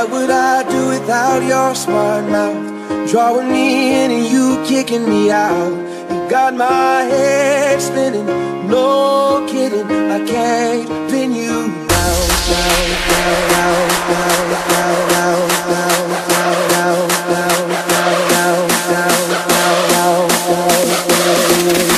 What would I do without your smart mouth? Drawing me in and you kicking me out. You got my head spinning, no kidding. I can't pin you down, down, down, down, down, down, down, down, down, down, down, down, down, down, down.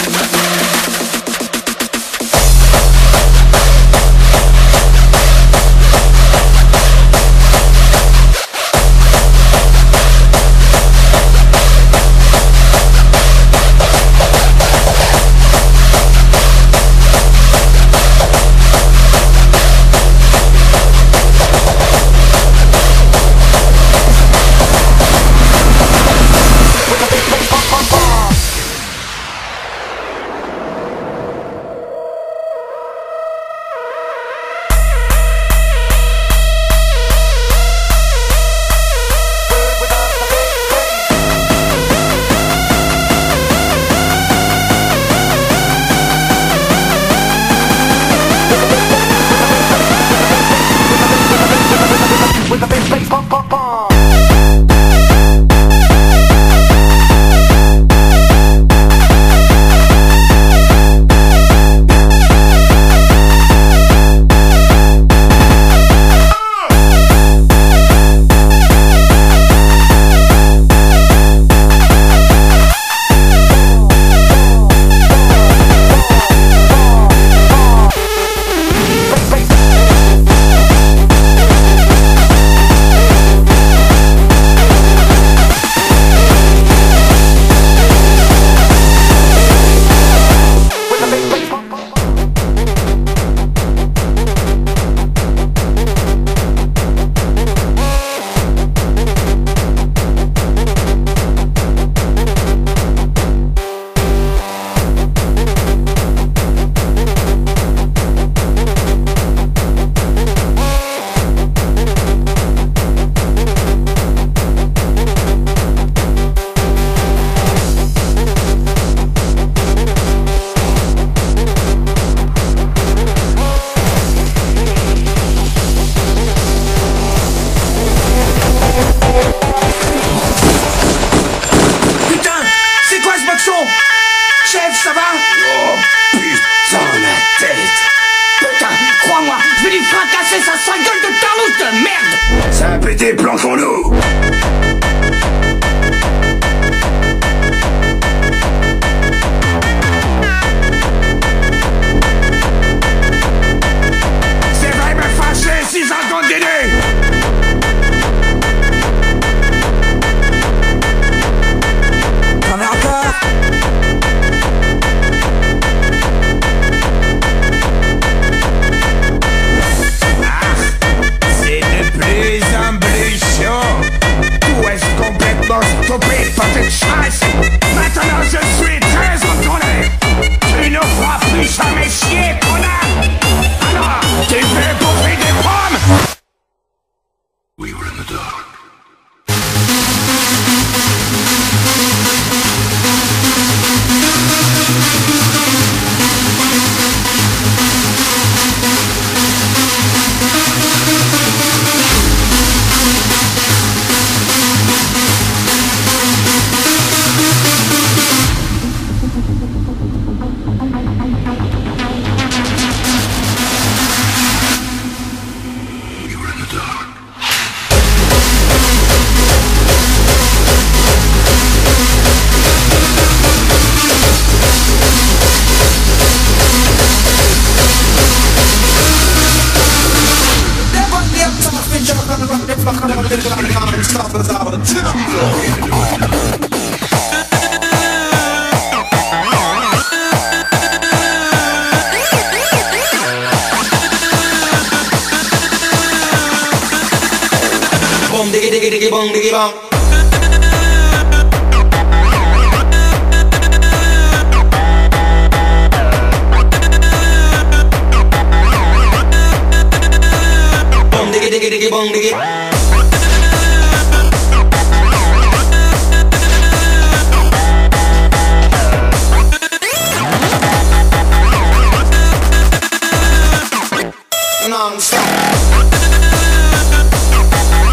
Chef, ça va? Oh putain la tête! Putain, crois-moi, je vais lui fracasser sa gueule de tarlouse de merde! Ça a pété, planquons-nous! C'est vrai, me fâcher 6 ans de délai! T'en as encore? Stoppé par cette chasse. Maintenant je suis très en colère. Tu ne feras plus jamais chier, connard. Alors, tu fais bouffer des pommes. We were in the dark. Boom diggy diggy diggy boom diggy bong. Boom diggy diggy diggy boom diggy. Non-stop.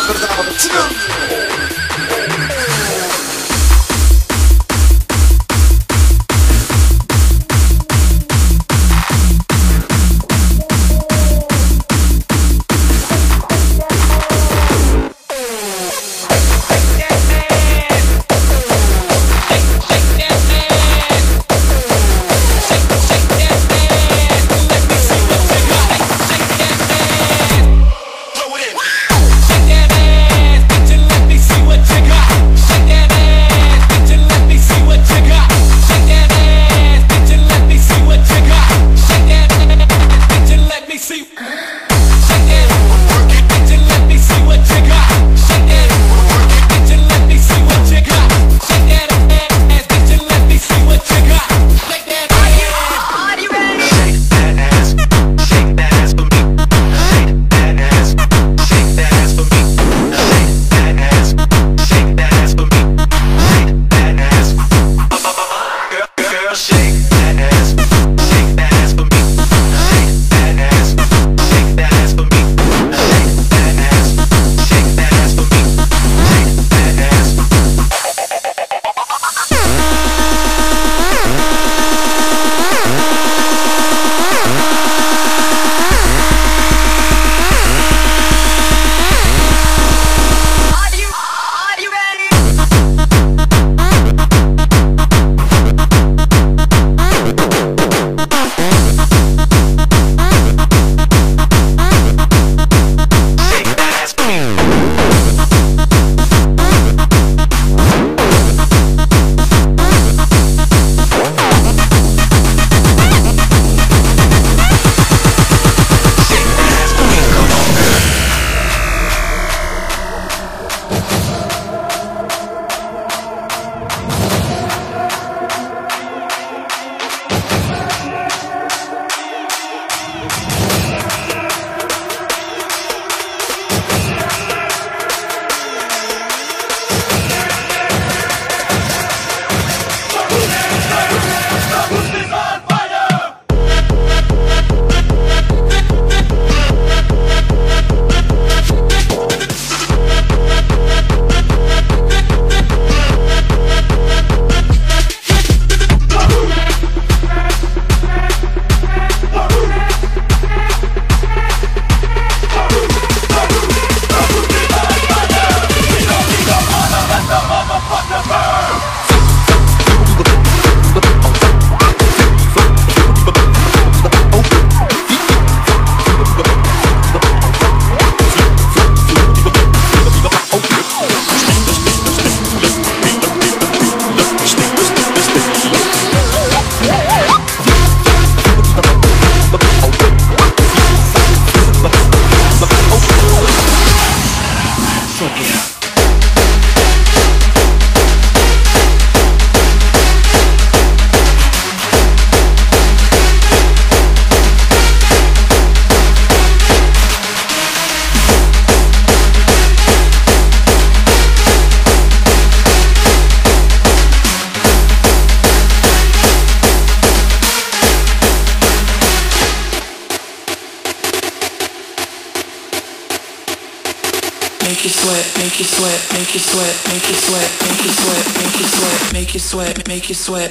make you sweat, make you sweat, make you sweat, make you sweat, make you sweat, make you sweat, make you sweat, make you sweat,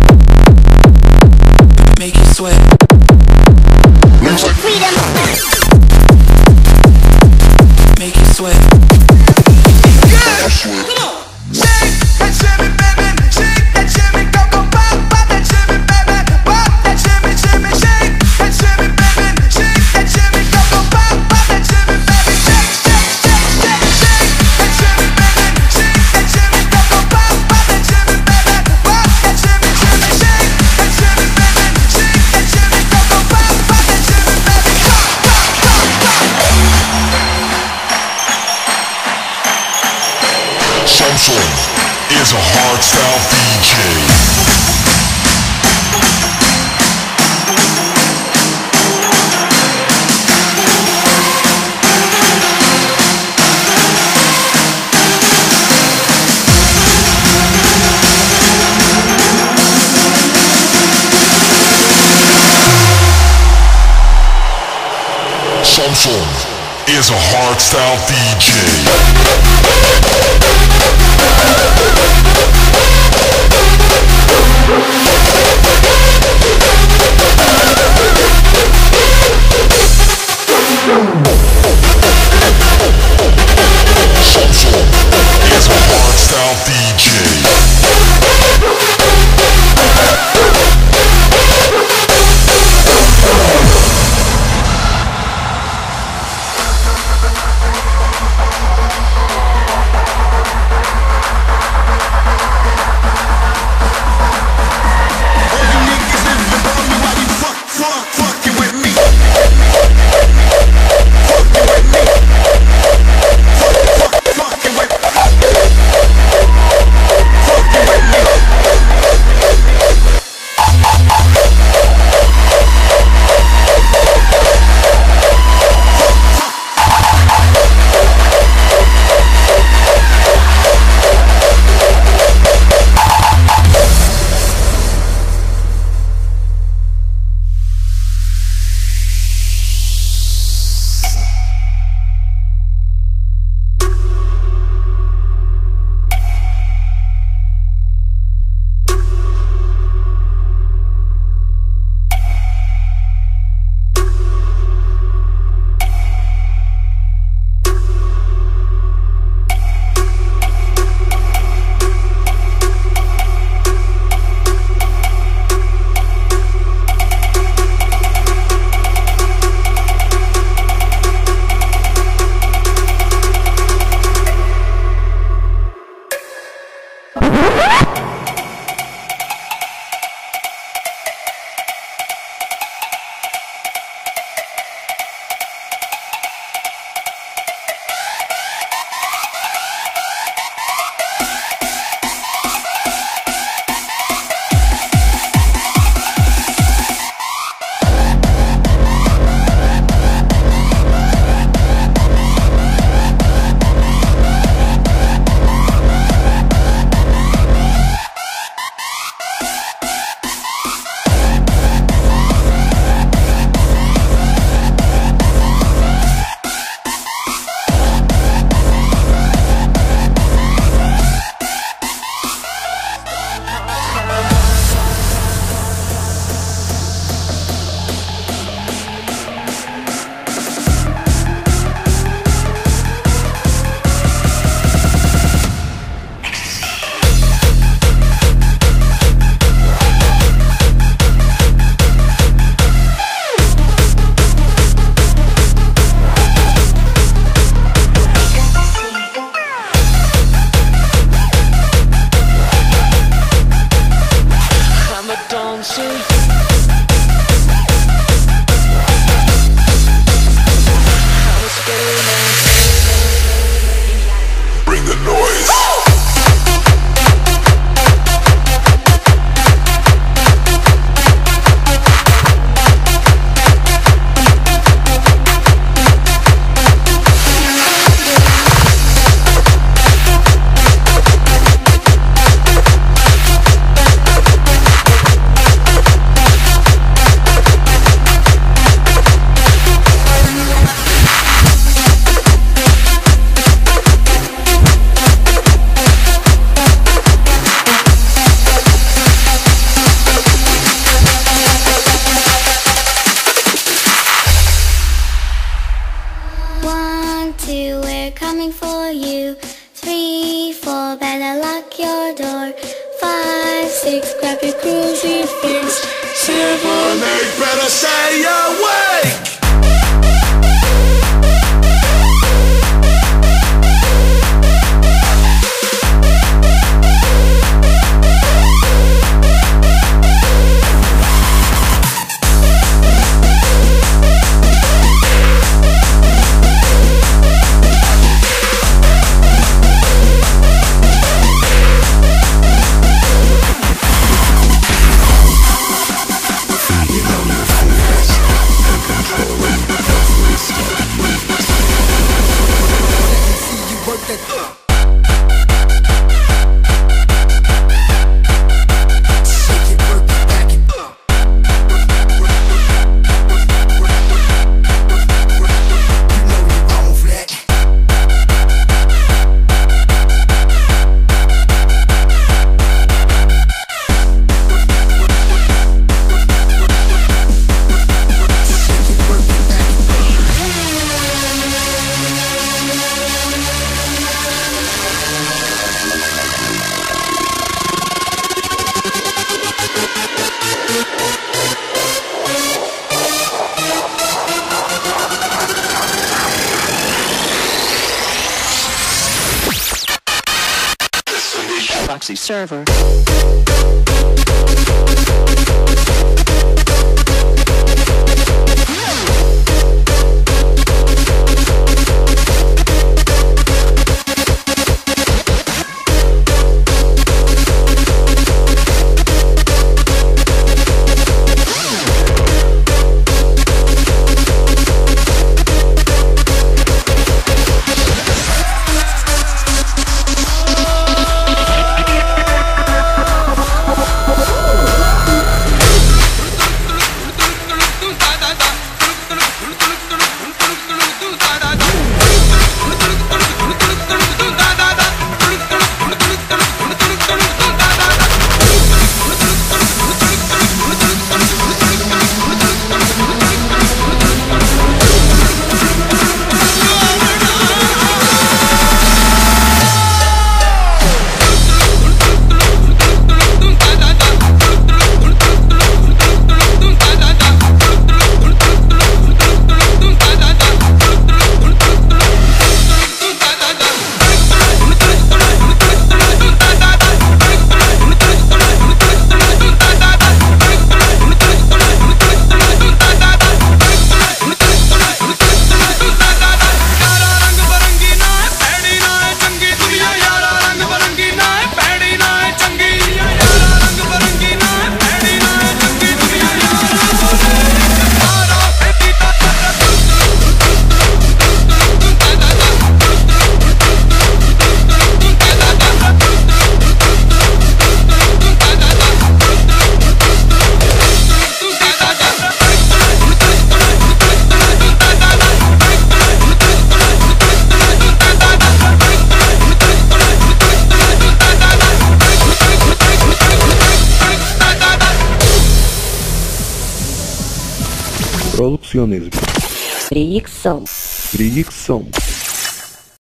make you sweat. Freedom. Make you sweat. Yeah. Come on. Shake that shimmy, baby. Shake that shimmy, go go pop, pop that shimmy, baby. Pop that shimmy, shimmy, shake that shimmy, baby. Shake that shimmy, go go pop, pop that shimmy, baby. Shake, shake, shake, shake, shake that shimmy, baby. Shake that shimmy, go go pop, pop that shimmy, baby. Pop that shimmy, shimmy, shake that shimmy, baby. Shake that shimmy, go go pop, pop that shimmy, baby. Pop, pop, pop, pop. Samson is a hardstyle DJ. Samson is a hardstyle DJ. Is a hardstyle DJ. Better stay awake. Feeding on your food. proxy server. Producciones Fricção. Fricção.